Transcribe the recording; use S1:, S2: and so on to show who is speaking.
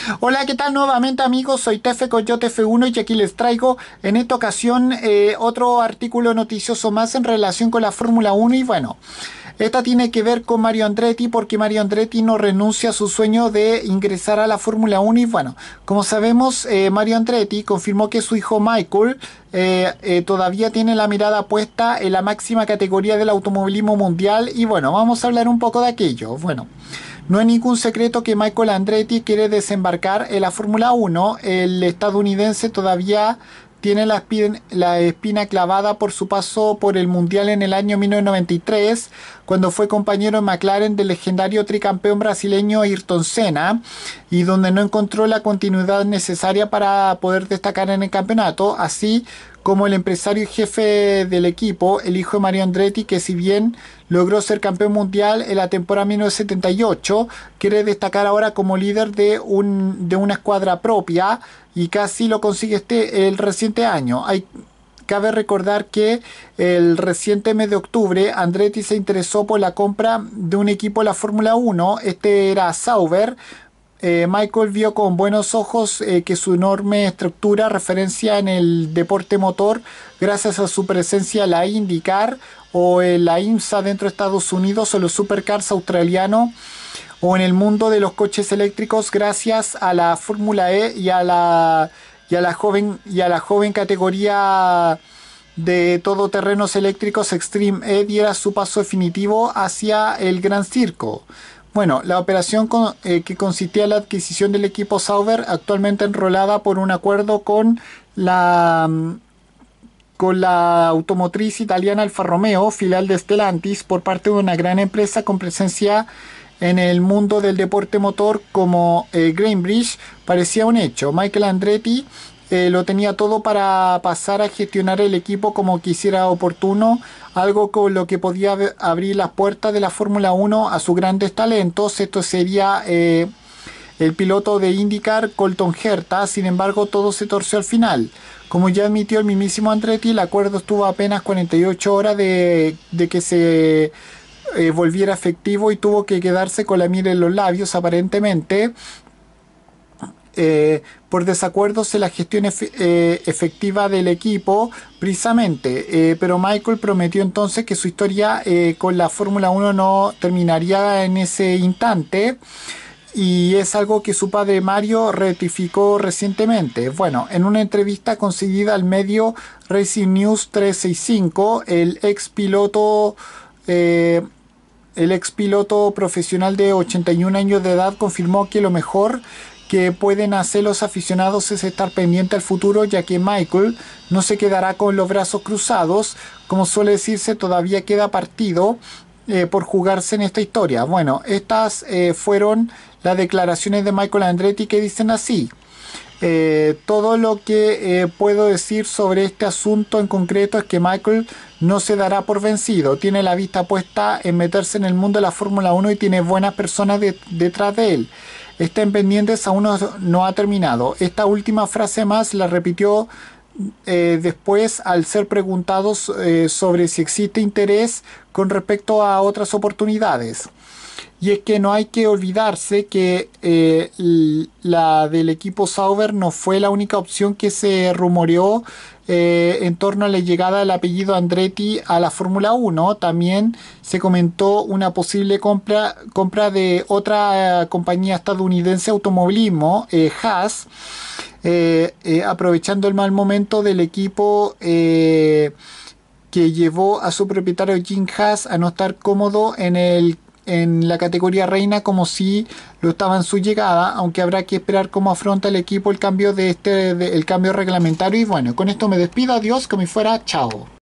S1: Hola, ¿qué tal nuevamente amigos? Soy Tefe Coyote F1 y aquí les traigo en esta ocasión otro artículo noticioso más en relación con la Fórmula 1 y bueno, esta tiene que ver con Mario Andretti porque Mario Andretti no renuncia a su sueño de ingresar a la Fórmula 1 y bueno, como sabemos Mario Andretti confirmó que su hijo Michael todavía tiene la mirada puesta en la máxima categoría del automovilismo mundial y bueno, vamos a hablar un poco de aquello. Bueno. No es ningún secreto que Michael Andretti quiere desembarcar en la Fórmula 1. El estadounidense todavía tiene la espina clavada por su paso por el Mundial en el año 1993, cuando fue compañero en McLaren del legendario tricampeón brasileño Ayrton Senna, y donde no encontró la continuidad necesaria para poder destacar en el campeonato, así como el empresario y jefe del equipo, el hijo de Mario Andretti, que si bien logró ser campeón mundial en la temporada 1978, quiere destacar ahora como líder de una escuadra propia y casi lo consigue el reciente año. Cabe recordar que el reciente mes de octubre Andretti se interesó por la compra de un equipo de la Fórmula 1, este era Sauber. Michael vio con buenos ojos que su enorme estructura, referencia en el deporte motor, gracias a su presencia en la IndyCar o en la IMSA dentro de Estados Unidos o los supercars australianos, o en el mundo de los coches eléctricos gracias a la Fórmula E y a la joven categoría de todoterrenos eléctricos Extreme E diera su paso definitivo hacia el Gran Circo. Bueno, la operación que consistía en la adquisición del equipo Sauber, actualmente enrolada por un acuerdo con la automotriz italiana Alfa Romeo, filial de Stellantis, por parte de una gran empresa con presencia en el mundo del deporte motor como Greenbridge, parecía un hecho. Michael Andretti lo tenía todo para pasar a gestionar el equipo como quisiera oportuno, algo con lo que podía abrir las puertas de la Fórmula 1 a sus grandes talentos. Esto sería el piloto de IndyCar Colton Herta. Sin embargo, todo se torció al final. Como ya admitió el mismísimo Andretti, el acuerdo estuvo apenas 48 horas de que se volviera efectivo y tuvo que quedarse con la miel en los labios aparentemente por desacuerdos en la gestión efectiva del equipo precisamente, pero Michael prometió entonces que su historia con la Fórmula 1 no terminaría en ese instante, y es algo que su padre Mario rectificó recientemente. Bueno, en una entrevista concedida al medio Racing News 365, el ex piloto profesional de 81 años de edad confirmó que lo mejor que pueden hacer los aficionados es estar pendiente al futuro, ya que Michael no se quedará con los brazos cruzados. Como suele decirse, todavía queda partido por jugarse en esta historia. Bueno, estas fueron las declaraciones de Michael Andretti, que dicen así: todo lo que puedo decir sobre este asunto en concreto es que Michael no se dará por vencido. Tiene la vista puesta en meterse en el mundo de la Fórmula 1 y tiene buenas personas detrás de él. Estén pendientes, aún no ha terminado. Esta última frase más la repitió después al ser preguntados sobre si existe interés con respecto a otras oportunidades. Y es que no hay que olvidarse que la del equipo Sauber no fue la única opción que se rumoreó en torno a la llegada del apellido Andretti a la Fórmula 1. También se comentó una posible compra de otra compañía estadounidense de automovilismo, Haas, aprovechando el mal momento del equipo que llevó a su propietario Jim Haas a no estar cómodo en la categoría reina como si lo estaba en su llegada, aunque habrá que esperar cómo afronta el equipo el cambio el cambio reglamentario. Y bueno, con esto me despido, adiós, como si fuera chao.